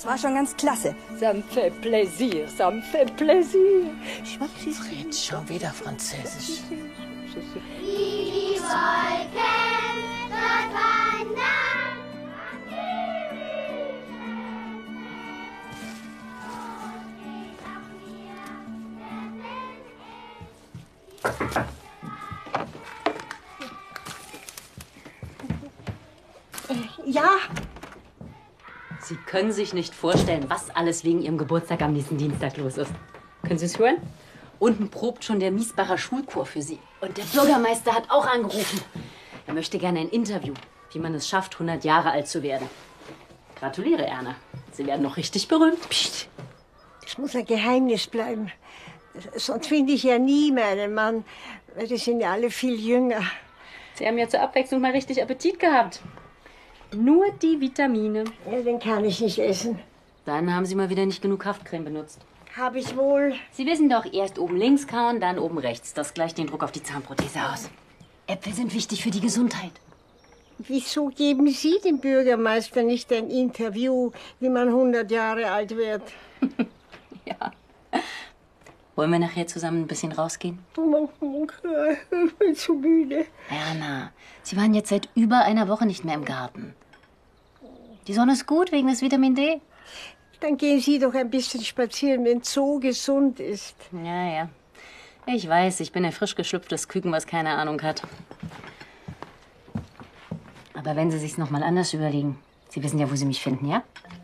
war schon ganz klasse. Ça me fait plaisir, ça me fait plaisir. Fred, schon wieder Französisch. Die Wolken dort wandern. Ja, Sie können sich nicht vorstellen, was alles wegen Ihrem Geburtstag am nächsten Dienstag los ist. Können Sie es hören? Unten probt schon der Miesbacher Schulchor für Sie. Und der Bürgermeister hat auch angerufen. Er möchte gerne ein Interview, wie man es schafft, 100 Jahre alt zu werden. Gratuliere, Erna. Sie werden noch richtig berühmt. pst, das muss ein Geheimnis bleiben. Sonst finde ich ja nie meinen Mann, weil die sind ja alle viel jünger. Sie haben ja zur Abwechslung mal richtig Appetit gehabt. Nur die Vitamine. Ja, den kann ich nicht essen. Dann haben Sie mal wieder nicht genug Haftcreme benutzt. Habe ich wohl. Sie wissen doch, erst oben links kauen, dann oben rechts. Das gleicht den Druck auf die Zahnprothese aus. Äpfel sind wichtig für die Gesundheit. Wieso geben Sie dem Bürgermeister nicht ein Interview, wie man 100 Jahre alt wird? Ja. Wollen wir nachher zusammen ein bisschen rausgehen? Ich bin zu müde. Erna, Sie waren jetzt seit über einer Woche nicht mehr im Garten. Die Sonne ist gut wegen des Vitamin D. Dann gehen Sie doch ein bisschen spazieren, wenn so gesund ist. Ja, ja. Ich weiß, ich bin ein frisch geschlüpftes Küken, was keine Ahnung hat. Aber wenn Sie sich's noch mal anders überlegen, Sie wissen ja, wo Sie mich finden, ja?